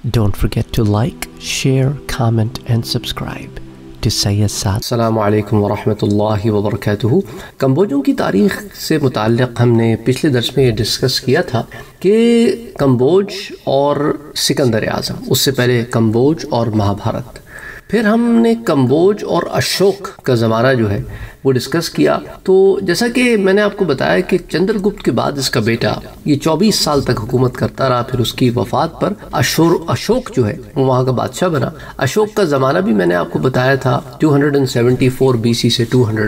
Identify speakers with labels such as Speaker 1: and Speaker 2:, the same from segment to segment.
Speaker 1: Don't forget to like, share, comment and subscribe to Syed Saad.
Speaker 2: السلام علیکم ورحمۃ اللہ وبرکاتہ. کمبوجوں کی تاریخ سے متعلق ہم نے پچھلے درس میں یہ ڈسکس کیا تھا کہ کمبوج اور سکندر اعظم، اس سے پہلے کمبوج اور مہابھارت، پھر ہم نے کمبوج اور اشوک کا زمانہ جو ہے وہ ڈسکس کیا. تو جیسا کہ میں نے آپ کو بتایا کہ چندر گپت کے بعد اس کا بیٹا یہ 24 سال تک حکومت کرتا رہا. پھر اس کی وفات پر اشوک جو ہے وہ وہاں کا بادشاہ بنا. اشوک کا زمانہ بھی میں نے آپ کو بتایا تھا 274 بی سی سے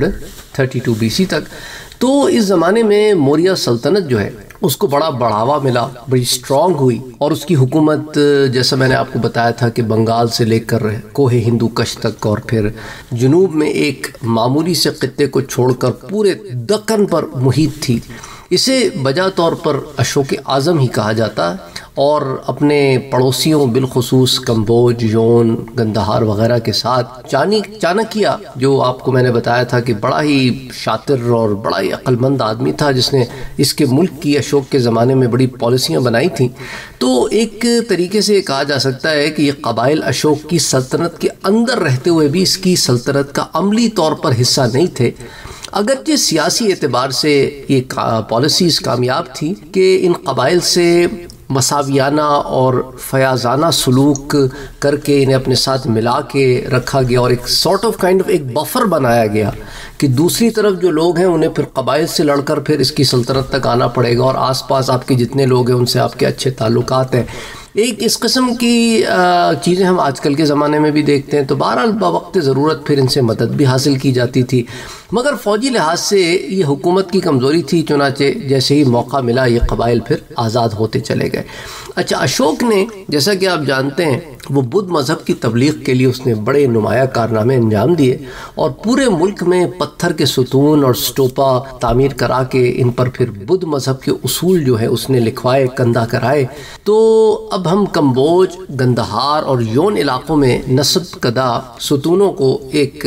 Speaker 2: 232 بی سی تک. تو اس زمانے میں موریہ سلطنت جو ہے اس کو بڑا بڑھاوا ملا، بڑی سٹرونگ ہوئی، اور اس کی حکومت جیسا میں نے آپ کو بتایا تھا کہ بنگال سے لے کر کوہ ہندو کش تک، اور پھر جنوب میں ایک معمولی سے خطے کو چھوڑ کر پورے دکن پر محیط تھی. اسے بجا طور پر اشوک اعظم ہی کہا جاتا، اور اپنے پڑوسیوں بالخصوص کمبوج، یون، گندہار وغیرہ کے ساتھ چانکیہ، جو آپ کو میں نے بتایا تھا کہ بڑا ہی شاطر اور بڑا ہی عقل مند آدمی تھا جس نے اس کے ملک کی اشوک کے زمانے میں بڑی پالیسیاں بنائی تھیں. تو ایک طریقے سے کہا جا سکتا ہے کہ یہ قبائل اشوک کی سلطنت کے اندر رہتے ہوئے بھی اس کی سلطنت کا عملی طور پر حصہ نہیں تھے، اگرچہ سیاسی اعتبار سے یہ پالیسیز کامیاب تھی کہ ان قبائل سے مساویانہ اور فیاضانہ سلوک کر کے انہیں اپنے ساتھ ملا کے رکھا گیا، اور ایک سارٹ آف کائنڈ آف ایک بفر بنایا گیا کہ دوسری طرف جو لوگ ہیں انہیں پھر قبائل سے لڑ کر پھر اس کی سلطنت تک آنا پڑے گا، اور آس پاس آپ کے جتنے لوگ ہیں ان سے آپ کے اچھے تعلقات ہیں. ایک اس قسم کی چیزیں ہم آج کل کے زمانے میں بھی دیکھتے ہیں. تو بہرحال بوقت ضرورت پھر ان سے مدد بھی حاصل کی جاتی تھی، مگر فوجی لحاظ سے یہ حکومت کی کمزوری تھی. چنانچہ جیسے ہی موقع ملا یہ قبائل پھر آزاد ہوتے چلے گئے. اچھا، اشوک نے جیسا کہ آپ جانتے ہیں وہ بدھ مذہب کی تبلیغ کے لیے اس نے بڑے نمایاں کارنامے انجام دیے، اور پورے ملک میں پتھر کے ستون اور سٹوپا تعمیر کرا کے ان پر پھر بدھ مذہب کے اصول جو ہے اس نے لکھوائے، کندہ کرائے. تو اب ہم کمبوج، گندہار اور یون علاقوں میں نصب کدہ ستونوں کو ایک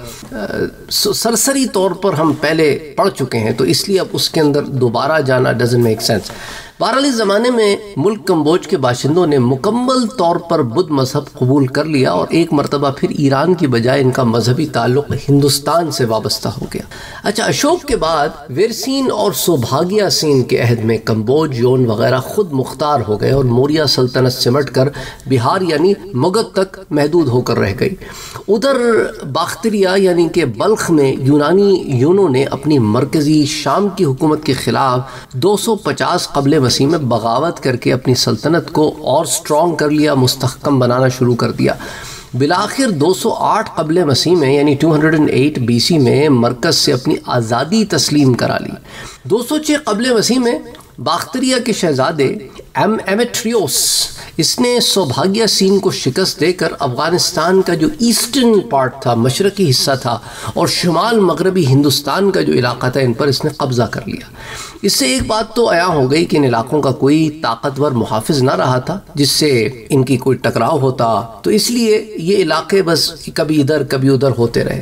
Speaker 2: سرسری طور پر ہم پہلے پڑھ چکے ہیں، تو اس لیے اب اس کے اندر دوبارہ جانا ڈزنٹ میک سینس. بہرحال اس زمانے میں ملک کمبوج کے باشندوں نے مکمل طور پر بدھ مذہب قبول کر لیا، اور ایک مرتبہ پھر ایران کی بجائے ان کا مذہبی تعلق ہندوستان سے وابستہ ہو گیا. اچھا، اشوک کے بعد ویرسین اور سوبھاگیہ سین کے عہد میں کمبوج، یون وغیرہ خود مختار ہو گئے، اور موریہ سلطنت سمٹ کر بہار یعنی مگدھ تک محدود ہو کر رہ گئی. ادھر باختریہ یعنی کہ بلخ میں یونوں نے اپنی مرکزی شام کی حکومت کے خلاف 250 قبل مسیح میں بغاوت کر کے اپنی سلطنت کو اور سٹرونگ کر لیا، مستحکم بنانا شروع کر دیا. بالآخر 208 قبل مسیح میں یعنی 208 بی سی میں مرکز سے اپنی آزادی تسلیم کرا لی. 206 قبل مسیح میں باختریہ کے شہزادے ایمیٹریوس اس نے سوبھاگیہ سین کو شکست دے کر افغانستان کا جو ایسٹرن پارٹ تھا، مشرقی حصہ تھا، اور شمال مغربی ہندوستان کا جو علاقہ تھا، ان پر اس نے قبضہ کر لیا. اس سے ایک بات تو عیاں ہو گئی کہ ان علاقوں کا کوئی طاقتور محافظ نہ رہا تھا جس سے ان کی کوئی ٹکراؤ ہوتا، تو اس لیے یہ علاقے بس کبھی ادھر کبھی ادھر ہوتے رہے.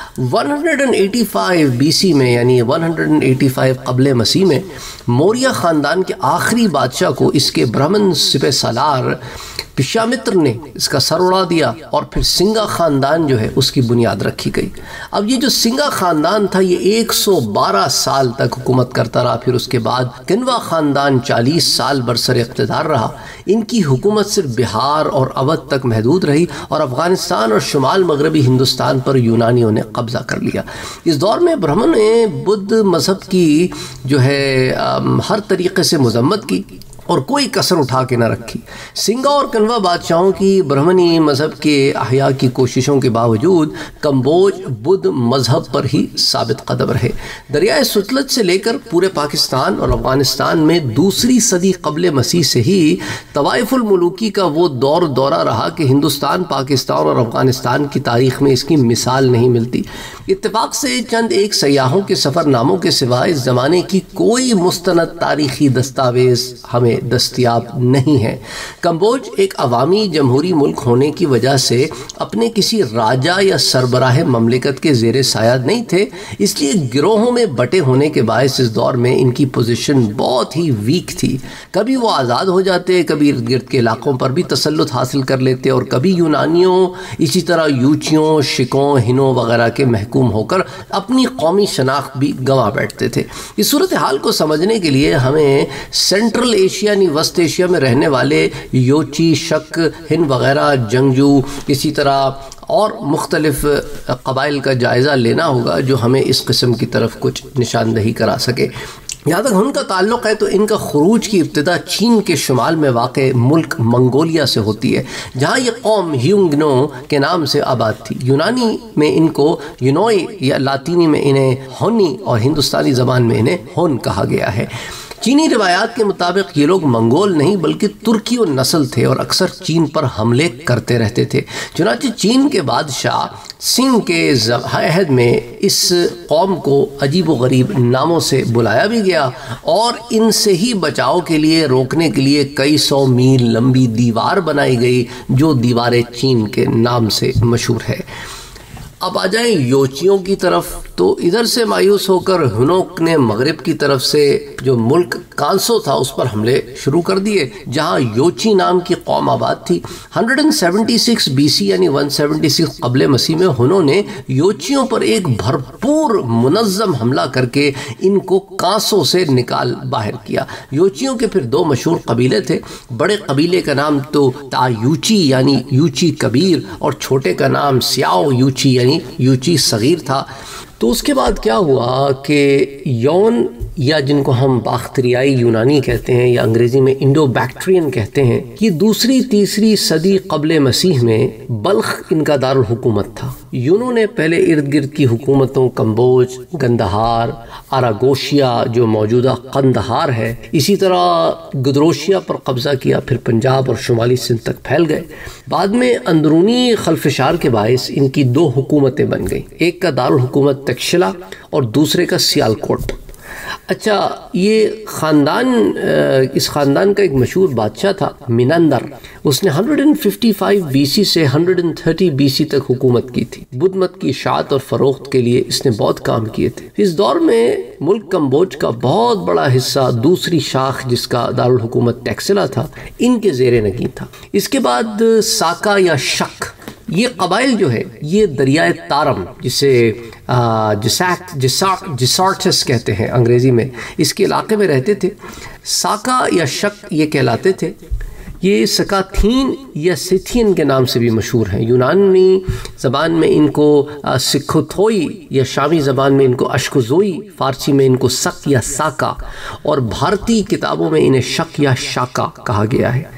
Speaker 2: 185 بی سی میں یعنی 185 قبل مسیح میں موریہ خاندان کے آخری بادشاہ کو اس کے برہمن سپہ سالار وشوامتر نے اس کا سر اڑا دیا، اور پھر سنگا خاندان جو ہے اس کی بنیاد رکھی گئی. اب یہ جو سنگا خاندان تھا یہ 112 سال تک حکومت کرتا رہا. پھر اس کے بعد کنوا خاندان 40 سال برسر اقتدار رہا. ان کی حکومت صرف بہار اور اودھ تک محدود رہی، اور افغانستان اور شمال مغربی ہندوستان پر یونانیوں نے قبضہ کر لیا. اس دور میں برہمن نے بدھ مذہب کی جو ہے ہر طریقے سے مذمت کی اور کوئی کسر اٹھا کے نہ رکھی. سنگا اور کنوا بادشاہوں کی برہمنی مذہب کے احیاء کی کوششوں کے باوجود کمبوج بدھ مذہب پر ہی ثابت قدم رہے. دریائے ستلج سے لے کر پورے پاکستان اور افغانستان میں دوسری صدی قبل مسیح سے ہی طوائف الملوکی کا وہ دورہ رہا کہ ہندوستان، پاکستان اور افغانستان کی تاریخ میں اس کی مثال نہیں ملتی. اتفاق سے چند ایک سیاحوں کے سفر ناموں کے سوا اس زمانے کی کوئی مستند تاریخی دستاویز ہمیں دستیاب نہیں ہے۔ کمبوج ایک عوامی جمہوری ملک ہونے کی وجہ سے اپنے کسی راجہ یا سربراہ مملکت کے زیر سایہ نہیں تھے، اس لیے گروہوں میں بٹے ہونے کے باعث اس دور میں ان کی پوزیشن بہت ہی ویک تھی۔ کبھی وہ آزاد ہو جاتے، کبھی ارد گرد کے علاقوں پر بھی تسلط حاصل کر لیتے، اور کبھی یونانیوں اسی طرح یوچیوں، شکوں، ہنوں وغیرہ کے محکوم ہو کر اپنی قومی شناخت بھی گنوا بیٹھتے تھے۔ اس صورتحال کو سمجھنے کے لیے ہمیں سینٹرل ایشیا یعنی وسط ایشیا میں رہنے والے یوچی، شک، ہند وغیرہ، جنگجو، اسی طرح اور مختلف قبائل کا جائزہ لینا ہوگا جو ہمیں اس قسم کی طرف کچھ نشاندہی کرا سکے۔ یہاں تک ان کا تعلق ہے تو ان کا خروج کی ابتدا چین کے شمال میں واقع ملک منگولیا سے ہوتی ہے، جہاں یہ قوم ہیونگنو کے نام سے آباد تھی۔ یونانی میں ان کو یونوئی یا لاطینی میں انہیں ہونی اور ہندوستانی زبان میں انہیں ہون کہا گیا ہے۔ چینی روایات کے مطابق یہ لوگ منگول نہیں بلکہ ترکی و نسل تھے اور اکثر چین پر حملے کرتے رہتے تھے۔ چنانچہ چین کے بادشاہ سنگ کے عہد میں اس قوم کو عجیب و غریب ناموں سے بلایا بھی گیا، اور ان سے ہی بچاؤ کے لیے روکنے کے لیے کئی سو میل لمبی دیوار بنائی گئی جو دیوار چین کے نام سے مشہور ہے۔ اب آ جائیں یوچیوں کی طرف، تو ادھر سے مایوس ہو کر ہنوک نے مغرب کی طرف سے جو ملک کانسو تھا اس پر حملے شروع کر دیے، جہاں یوچی نام کی قوم آباد تھی۔ 176 بی سی یعنی 176 قبل مسیح میں ہنوں نے یوچیوں پر ایک بھرپور منظم حملہ کر کے ان کو کانسو سے نکال باہر کیا۔ یوچیوں کے پھر دو مشہور قبیلے تھے، بڑے قبیلے کا نام تو تا یوچی یعنی یوچی کبیر، اور چھوٹے کا نام سیاؤ یوچی یعنی یوچی صغیر تھا۔ تو اس کے بعد کیا ہوا کہ یون یا جن کو ہم باختریائی یونانی کہتے ہیں یا انگریزی میں انڈو بیکٹرین کہتے ہیں، یہ دوسری تیسری صدی قبل مسیح میں بلخ ان کا دارالحکومت تھا۔ یونوں نے پہلے ارد گرد کی حکومتوں کمبوج، گندہار، آراگوشیا جو موجودہ قندہار ہے، اسی طرح گدروشیا پر قبضہ کیا، پھر پنجاب اور شمالی سندھ تک پھیل گئے۔ بعد میں اندرونی خلفشار کے باعث ان کی دو حکومتیں بن گئیں، ایک کا دارالحکومت تکشلا اور دوسرے کا سیالکوٹ۔ اچھا، یہ خاندان، اس خاندان کا ایک مشہور بادشاہ تھا منندر، اس نے 155 بی سی سے 130 بی سی تک حکومت کی تھی۔ بدھ مت کی اشاعت اور فروخت کے لیے اس نے بہت کام کیے تھے۔ اس دور میں ملک کمبوج کا بہت بڑا حصہ دوسری شاخ جس کا دارالحکومت ٹیکسلا تھا ان کے زیر نگین تھا۔ اس کے بعد ساکا یا شک، یہ قبائل جو ہے یہ دریائے تارم جسے جسارٹس کہتے ہیں انگریزی میں، اس کے علاقے میں رہتے تھے۔ ساکا یا شک یہ کہلاتے تھے۔ یہ سکاتھین یا سیتھین کے نام سے بھی مشہور ہیں۔ یونانی زبان میں ان کو سکھوتھوئی یا شامی زبان میں ان کو اشکوزوئی، فارسی میں ان کو سک یا ساکا، اور بھارتی کتابوں میں انہیں شک یا شاکا کہا گیا ہے۔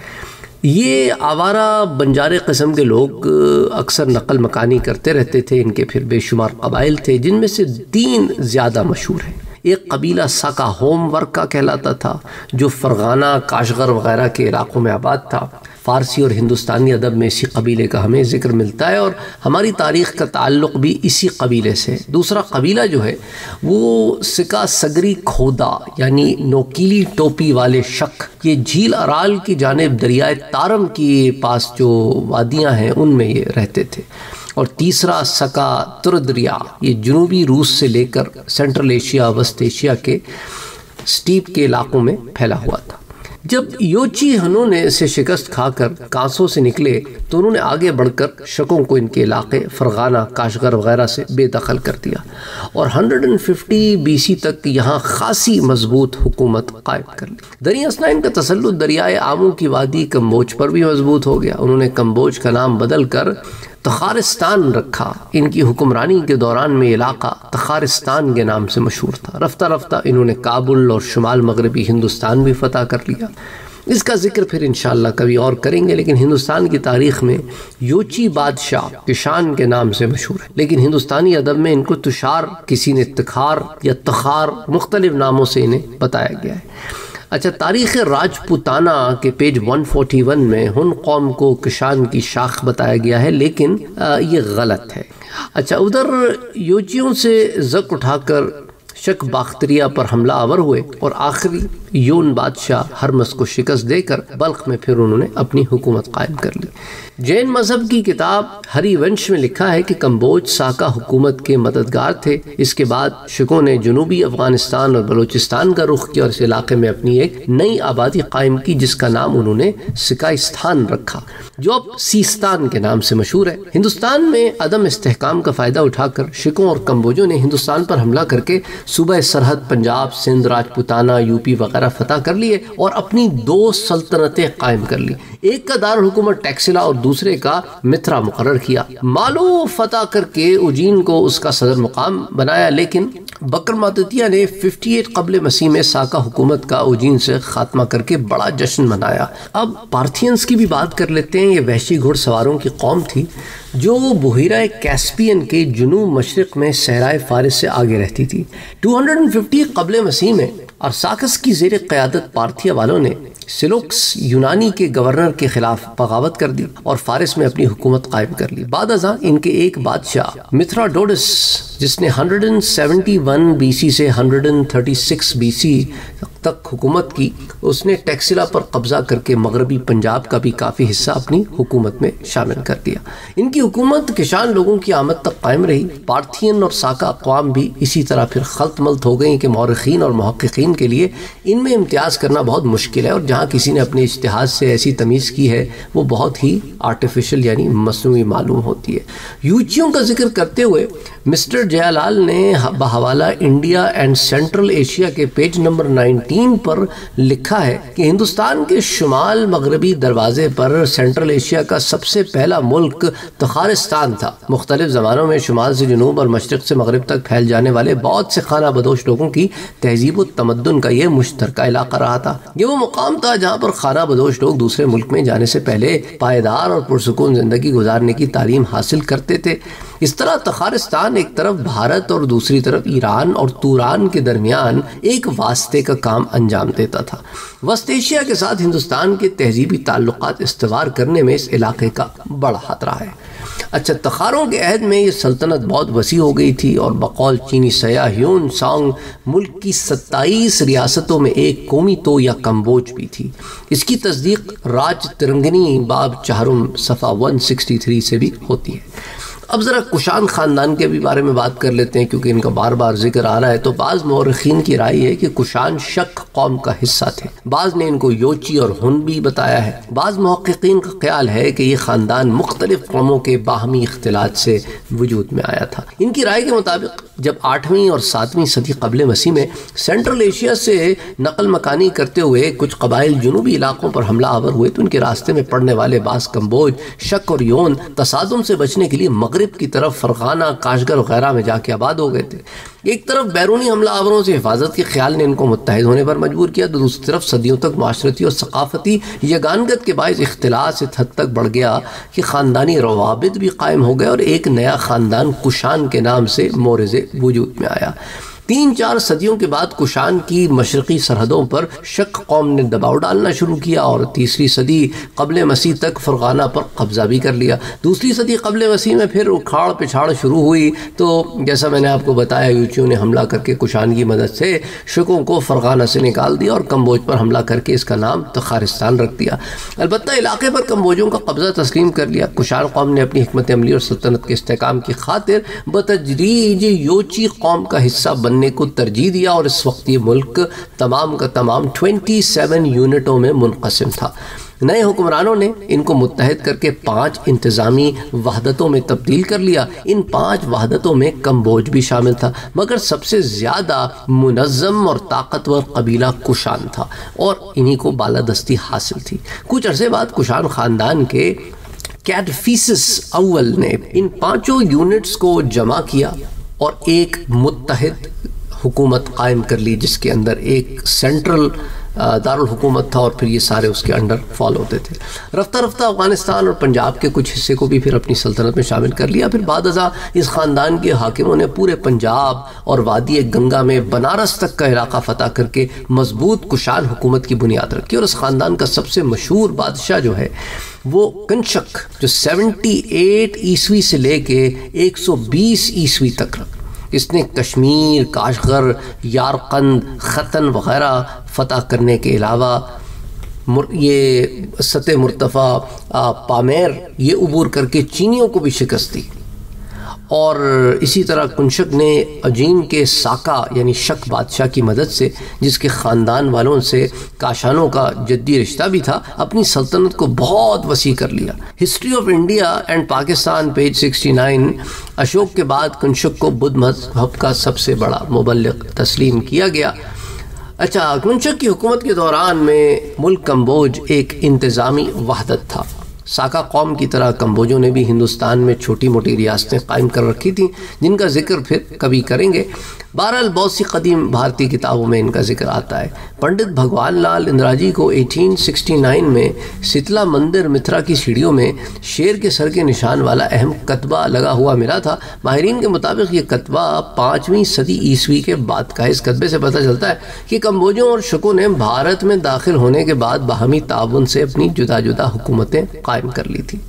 Speaker 2: یہ آوارہ بنجارے قسم کے لوگ اکثر نقل مکانی کرتے رہتے تھے۔ ان کے پھر بے شمار قبائل تھے جن میں سے 3 زیادہ مشہور ہیں۔ ایک قبیلہ ساکا ہوم ورک کا کہلاتا تھا جو فرغانہ، کاشغر وغیرہ کے علاقوں میں آباد تھا۔ فارسی اور ہندوستانی ادب میں اسی قبیلے کا ہمیں ذکر ملتا ہے، اور ہماری تاریخ کا تعلق بھی اسی قبیلے سے۔ دوسرا قبیلہ جو ہے وہ سکا سگری کھودا یعنی نوکیلی ٹوپی والے شک، یہ جھیل ارال کی جانب دریائے تارم کے پاس جو وادیاں ہیں ان میں یہ رہتے تھے۔ اور تیسرا سکا تردریا، یہ جنوبی روس سے لے کر سینٹرل ایشیا، وسط ایشیا کے سٹیپ کے علاقوں میں پھیلا ہوا تھا۔ جب یوچی ہنوں نے اسے شکست کھا کر کانسو سے نکلے تو انہوں نے آگے بڑھ کر شکوں کو ان کے علاقے فرغانہ، کاشغر وغیرہ سے بے دخل کر دیا، اور 150 بی سی تک یہاں خاصی مضبوط حکومت قائم کر لی۔ دریں اثنا ان کا تسلط دریائے آمو کی وادی کمبوج پر بھی مضبوط ہو گیا۔ انہوں نے کمبوج کا نام بدل کر تخارستان رکھا۔ ان کی حکمرانی کے دوران میں علاقہ تخارستان کے نام سے مشہور تھا۔ رفتہ رفتہ انہوں نے کابل اور شمال مغربی ہندوستان بھی فتح کر لیا۔ اس کا ذکر پھر انشاءاللہ کبھی اور کریں گے، لیکن ہندوستان کی تاریخ میں یوچی بادشاہ کشان کے نام سے مشہور ہے، لیکن ہندوستانی ادب میں ان کو تشار، کسی نے تخار یا تخار، مختلف ناموں سے انہیں بتایا گیا ہے۔ اچھا، تاریخ راجپوتانہ کے پیج 141 میں ہن قوم کو کشان کی شاخ بتایا گیا ہے، لیکن یہ غلط ہے۔ اچھا، ادھر یوچیوں سے زک اٹھا کر شک باختریہ پر حملہ آور ہوئے اور آخری یون بادشاہ ہرمس کو شکست دے کر بلخ میں پھر انہوں نے اپنی حکومت قائم کر لی۔ جین مذہب کی کتاب ہری ونش میں لکھا ہے کہ کمبوج ساکا حکومت کے مددگار تھے۔ اس کے بعد شکوں نے جنوبی افغانستان اور بلوچستان کا رخ کیا اور اس علاقے میں اپنی ایک نئی آبادی قائم کی جس کا نام انہوں نے سکائستان رکھا، جو اب سیستان کے نام سے مشہور ہے۔ ہندوستان میں عدم استحکام کا فائدہ اٹھا کر شکوں اور کمبوجوں نے ہندوستان پر حملہ کر کے صوبہ سرحد پنجاب، سندھ، راجپوتانہ، یوپی وغیرہ فتح کر لیے اور اپنی 2 سلطنتیں قائم کر لی۔ ایک کا دارالحکومت ٹیکسلا اور دوسرے کا متھرا مقرر کیا۔ مالو فتح کر کے اجین کو اس کا صدر مقام بنایا، لیکن بکرمادتیہ نے 58 قبل مسیح میں ساکا حکومت کا اجین سے خاتمہ کر کے بڑا جشن منایا۔ اب پارتھینز کی بھی بات کر لیتے ہیں۔ یہ وحشی گھڑ سواروں کی قوم تھی جو بحیرہ کیسپین کے جنوب مشرق میں صحرائے فارس سے آگے رہتی تھی۔ 250 قبل مسیح میں ارساکس کی زیر قیادت پارتھیا والوں نے سیلوکس یونانی کے گورنر کے خلاف بغاوت کر دی اور فارس میں اپنی حکومت قائم کر لی۔ بعد ازاں ان کے ایک بادشاہ متھراڈوٹس، جس نے 171 بی سی سے 136 بی سی تک حکومت کی، اس نے ٹیکسلا پر قبضہ کر کے مغربی پنجاب کا بھی کافی حصہ اپنی حکومت میں شامل کر دیا۔ ان کی حکومت کشان لوگوں کی آمد تک قائم رہی۔ پارتھین اور ساکا اقوام بھی اسی طرح پھر خلط ملط ہو گئیں کہ مورخین اور محققین کے لیے ان میں امتیاز کرنا بہت مشکل ہے، اور جہاں کسی نے اپنے اجتہاد سے ایسی تمیز کی ہے وہ بہت ہی آرٹیفیشل یعنی مصنوعی معلوم ہوتی ہے۔ یوچیوں کا ذکر کرتے ہوئے مسٹر جیا لال نے بحوالہ انڈیا اینڈ سینٹرل ایشیا کے پیج نمبر 19 پر لکھا ہے کہ ہندوستان کے شمال مغربی دروازے پر سینٹرل ایشیا کا سب سے پہلا ملک تخارستان تھا۔ مختلف زمانوں میں شمال سے جنوب اور مشرق سے مغرب تک پھیل جانے والے بہت سے خانہ بدوش لوگوں کی تہذیب و تمدن کا یہ مشترکہ علاقہ رہا تھا۔ یہ وہ مقام تھا جہاں پر خانہ بدوش لوگ دوسرے ملک میں جانے سے پہلے پائیدار اور پرسکون زندگی گزارنے کی تعلیم حاصل کرتے تھے۔ اس طرح تخارستان ایک طرف بھارت اور دوسری طرف ایران اور توران کے درمیان ایک واسطے کا کام انجام دیتا تھا۔ وسط ایشیا کے ساتھ ہندوستان کے تہذیبی تعلقات استوار کرنے میں اس علاقے کا بڑا ہاتھ رہا ہے۔ اچھا، تخاروں کے عہد میں یہ سلطنت بہت وسیع ہو گئی تھی اور بقول چینی سیاح ہیون سانگ ملک کی 27 ریاستوں میں ایک قومی تو یا کمبوج بھی تھی۔ اس کی تصدیق راج ترنگنی باب چہارم صفحہ 163 سے بھی ہوتی ہے۔ اب ذرا کشان خاندان کے بھی بارے میں بات کر لیتے ہیں کیونکہ ان کا بار بار ذکر آ رہا ہے۔ تو بعض مورخین کی رائے ہے کہ کشان شک قوم کا حصہ تھے، بعض نے ان کو یوچی اور ہن بھی بتایا ہے۔ بعض محققین کا خیال ہے کہ یہ خاندان مختلف قوموں کے باہمی اختلاط سے وجود میں آیا تھا۔ ان کی رائے کے مطابق جب 8ویں اور 7ویں صدی قبل مسیح میں سینٹرل ایشیا سے نقل مکانی کرتے ہوئے کچھ قبائل جنوبی علاقوں پر حملہ آور ہوئے تو ان کے راستے میں پڑنے والے بعض کمبوج، شک اور یون تصادم سے بچنے کے لیے مغرب کی طرف فرغانہ، کاشگر وغیرہ میں جا کے آباد ہو گئے تھے۔ ایک طرف بیرونی حملہ آوروں سے حفاظت کے خیال نے ان کو متحد ہونے پر مجبور کیا، تو دوسری طرف صدیوں تک معاشرتی اور ثقافتی یگانگت کے باعث اختلاط اس حد تک بڑھ گیا کہ خاندانی روابط بھی قائم ہو گئے اور ایک نیا خاندان کشان کے نام سے مورز وجود میں آیا۔ 3-4 صدیوں کے بعد کشان کی مشرقی سرحدوں پر شک قوم نے دباؤ ڈالنا شروع کیا اور 3 صدی قبل مسیح تک فرغانہ پر قبضہ بھی کر لیا۔ 2 صدی قبل مسیح میں پھر اکھاڑ پچھاڑ شروع ہوئی، تو جیسا میں نے آپ کو بتایا یوچیوں نے حملہ کر کے کشان کی مدد سے شکوں کو فرغانہ سے نکال دیا اور کمبوج پر حملہ کر کے اس کا نام تخارستان رکھ دیا۔ البتہ علاقے پر کمبوجوں کا قبضہ تسلیم کر لیا۔ کشان قوم نے اپنی حکمت عملی اور سلطنت کے استحکام کی خاطر بتدریج یوچی قوم کا حصہ بننے کو ترجیح دیا اور اس وقت یہ ملک تمام کا تمام 27 یونٹوں میں منقسم تھا۔ نئے حکمرانوں نے ان کو متحد کر کے 5 انتظامی وحدتوں میں تبدیل کر لیا۔ ان 5 وحدتوں میں کمبوج بھی شامل تھا، مگر سب سے زیادہ منظم اور طاقتور قبیلہ کشان تھا اور انہی کو بالادستی حاصل تھی۔ کچھ عرصے بعد کشان خاندان کے کیڈفیسس اول نے ان 5 یونٹس کو جمع کیا اور ایک متحد حکومت قائم کر لی، جس کے اندر ایک سینٹرل دارالحکومت تھا اور پھر یہ سارے اس کے انڈر فال ہوتے تھے۔ رفتہ رفتہ افغانستان اور پنجاب کے کچھ حصے کو بھی پھر اپنی سلطنت میں شامل کر لیا۔ پھر بعد ازاں اس خاندان کے حاکموں نے پورے پنجاب اور وادی گنگا میں بنارس تک کا علاقہ فتح کر کے مضبوط کشان حکومت کی بنیاد رکھی، اور اس خاندان کا سب سے مشہور بادشاہ جو ہے وہ کنشک، جو 78 عیسوی سے لے کے 120 عیسوی تک اس نے کشمیر، کاشغر، یارقند، ختن وغیرہ فتح کرنے کے علاوہ یہ سطح مرتفع پامیر یہ عبور کر کے چینیوں کو بھی شکست دی، اور اسی طرح کنشک نے اجین کے ساکا یعنی شک بادشاہ کی مدد سے، جس کے خاندان والوں سے کاشانوں کا جدی رشتہ بھی تھا، اپنی سلطنت کو بہت وسیع کر لیا۔ History of India and Pakistan page 69، Ashok کے بعد کنشک کو بدھ مذہب کا سب سے بڑا مبلغ تسلیم کیا گیا۔ اچھا، کنشک کی حکومت کے دوران میں ملک کمبوج ایک انتظامی وحدت تھا۔ ساکا قوم کی طرح کمبوجوں نے بھی ہندوستان میں چھوٹی موٹی ریاستیں قائم کر رکھی تھیں، جن کا ذکر پھر کبھی کریں گے۔ بہرحال بہت سی قدیم بھارتی کتابوں میں ان کا ذکر آتا ہے۔ پنڈت بھگوان لال اندراجی کو 1869 میں ستلا مندر متھرا کی سیڑھیوں میں شیر کے سر کے نشان والا اہم کتبہ لگا ہوا ملا تھا۔ ماہرین کے مطابق یہ کتبہ 5ویں صدی عیسوی کے بعد کا ہے۔ اس کتبے سے پتہ چلتا ہے کہ کمبوجوں اور شکوں نے بھارت میں داخل ہونے کے بعد باہمی تعاون سے اپنی جدا جدا حکومتیں قائم کر لی تھی۔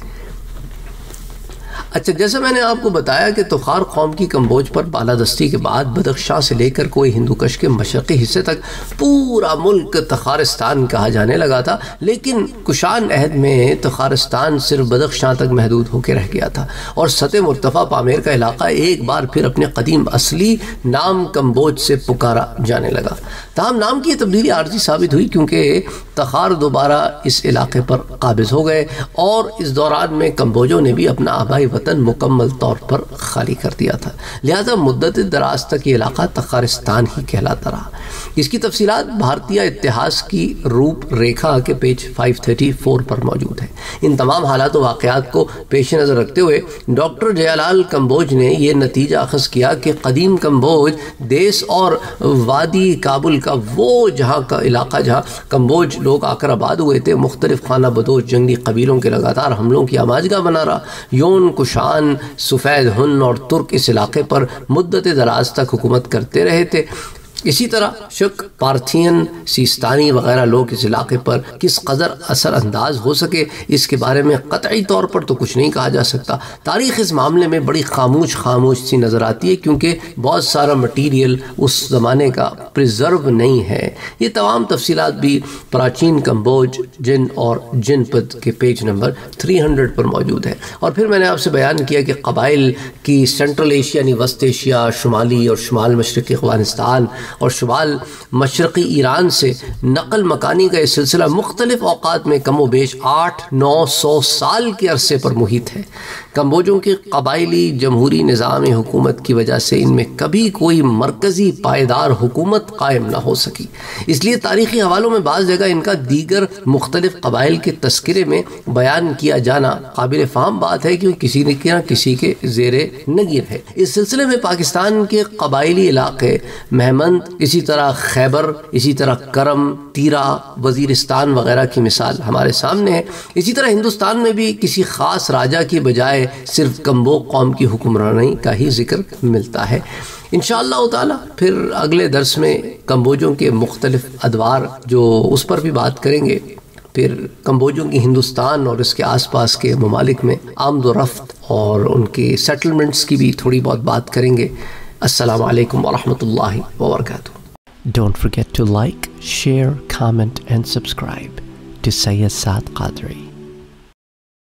Speaker 2: اچھا، جیسا میں نے آپ کو بتایا کہ تخار قوم کی کمبوج پر بالادستی کے بعد بدخشاں سے لے کر کوئی ہندوکش کے مشرقی حصے تک پورا ملک تخارستان کہا جانے لگا تھا، لیکن کشان عہد میں تخارستان صرف بدخشاں تک محدود ہو کے رہ گیا تھا، اور سطح مرتفع پامیر کا علاقہ ایک بار پھر اپنے قدیم اصلی نام کمبوج سے پکارا جانے لگا۔ تاہم نام کی یہ تبدیلی عارضی ثابت ہوئی، کیونکہ تخار دوبارہ اس علاقے پر قابض ہو گئے، اور اس دوران میں کمبوجوں نے بھی اپنا آبائی وطن مکمل طور پر خالی کر دیا تھا، لہذا مدت دراز تک یہ علاقہ تخارستان ہی کہلاتا رہا۔ اس کی تفصیلات بھارتیہ اتہاس کی روپ ریکھا کے پیج 534 پر موجود ہے۔ ان تمام حالات و واقعات کو پیش نظر رکھتے ہوئے ڈاکٹر جیا لال کمبوج نے یہ نتیجہ اخذ کیا کہ قدیم کمبوج دیس اور وادی کابل کا وہ جہاں کا علاقہ جہاں کمبوج لوگ آ کر آباد ہوئے تھے، مختلف خانہ بدوش جنگی قبیلوں کے لگاتار حملوں کی آماجگاہ بنا رہا۔ یون، کشان، سفید ہن اور ترک اس علاقے پر مدت دراز تک حکومت کرتے رہے تھے۔ اسی طرح شک، پارتھین، سیستانی وغیرہ لوگ اس علاقے پر کس قدر اثر انداز ہو سکے، اس کے بارے میں قطعی طور پر تو کچھ نہیں کہا جا سکتا۔ تاریخ اس معاملے میں بڑی خاموش سی نظر آتی ہے، کیونکہ بہت سارا مٹیریل اس زمانے کا پریزرو نہیں ہے۔ یہ تمام تفصیلات بھی پراچین کمبوج، جن اور جن پد کے پیج نمبر 300 پر موجود ہے۔ اور پھر میں نے آپ سے بیان کیا کہ قبائل کی سینٹرل ایشیا یعنی وسط ایشیا، شمالی اور شمال مشرقی افغانستان اور شمال مشرقی ایران سے نقل مکانی کا یہ سلسلہ مختلف اوقات میں کم و بیش 800-900 سال کے عرصے پر محیط ہے۔ کمبوجوں کے قبائلی جمہوری نظام حکومت کی وجہ سے ان میں کبھی کوئی مرکزی پائیدار حکومت قائم نہ ہو سکی، اس لیے تاریخی حوالوں میں بعض جگہ ان کا دیگر مختلف قبائل کے تذکرے میں بیان کیا جانا قابل فہم بات ہے، کیونکہ کسی نہ کسی کے زیر نگیر ہے۔ اس سلسلے میں پاکستان کے قبائلی علاقے مہمند، اسی طرح خیبر، اسی طرح کرم، تیرا، وزیرستان وغیرہ کی مثال ہمارے سامنے ہے۔ اسی طرح ہندوستان میں بھی کسی خاص راجہ کی بجائے صرف کمبو قوم کی حکمرانی کا ہی ذکر ملتا ہے۔ انشاءاللہ تعالی پھر اگلے درس میں کمبوجوں کے مختلف ادوار جو اس پر بھی بات کریں گے، پھر کمبوجوں کی ہندوستان اور اس کے آس پاس کے ممالک میں آمد و رفت اور ان کے سیٹلمنٹس کی بھی تھوڑی بہت بات کریں گے۔ السلام علیکم ورحمۃ اللہ وبرکاتہ۔
Speaker 1: Don't forget to like, share, comment and subscribe to Sayyid Saad Qadri.